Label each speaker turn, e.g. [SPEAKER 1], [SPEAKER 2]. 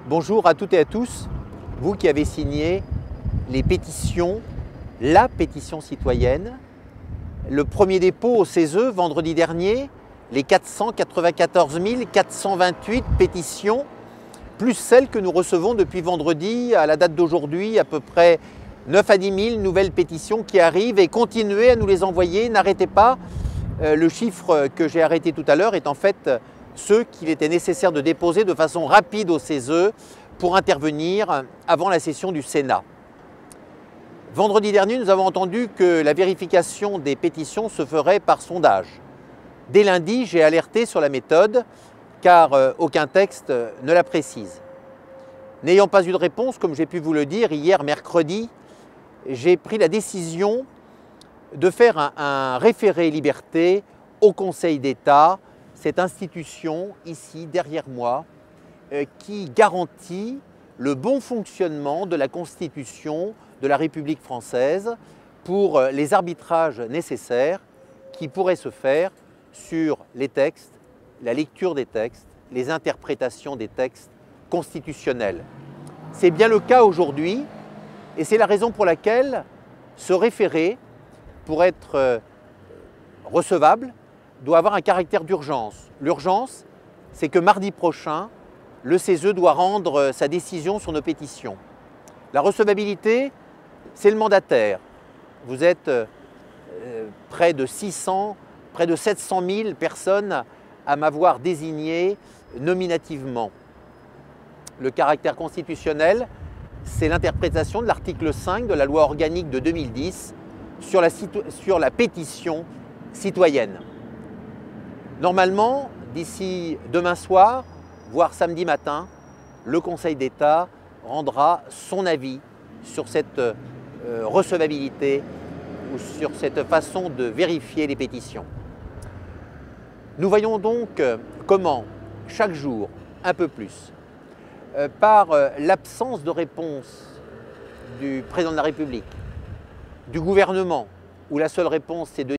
[SPEAKER 1] Bonjour à toutes et à tous, vous qui avez signé les pétitions, la pétition citoyenne, le premier dépôt au CESE vendredi dernier, les 494 428 pétitions, plus celles que nous recevons depuis vendredi à la date d'aujourd'hui, à peu près 9 à 10 000 nouvelles pétitions qui arrivent, et continuez à nous les envoyer, n'arrêtez pas. Le chiffre que j'ai arrêté tout à l'heure est en fait ceux qu'il était nécessaire de déposer de façon rapide au CESE pour intervenir avant la session du Sénat. Vendredi dernier, nous avons entendu que la vérification des pétitions se ferait par sondage. Dès lundi, j'ai alerté sur la méthode car aucun texte ne la précise. N'ayant pas eu de réponse, comme j'ai pu vous le dire, hier mercredi, j'ai pris la décision de faire un référé liberté au Conseil d'État, cette institution ici derrière moi qui garantit le bon fonctionnement de la Constitution de la République française pour les arbitrages nécessaires qui pourraient se faire sur les textes, la lecture des textes, les interprétations des textes constitutionnels. C'est bien le cas aujourd'hui et c'est la raison pour laquelle ce référé, pour être recevable, doit avoir un caractère d'urgence. L'urgence, c'est que mardi prochain, le CESE doit rendre sa décision sur nos pétitions. La recevabilité, c'est le mandataire. Vous êtes près de 700 000 personnes à m'avoir désigné nominativement. Le caractère constitutionnel, c'est l'interprétation de l'article 5 de la loi organique de 2010 sur la pétition citoyenne. Normalement, d'ici demain soir, voire samedi matin, le Conseil d'État rendra son avis sur cette recevabilité ou sur cette façon de vérifier les pétitions. Nous voyons donc comment, chaque jour, un peu plus, par l'absence de réponse du président de la République, du gouvernement, où la seule réponse c'est de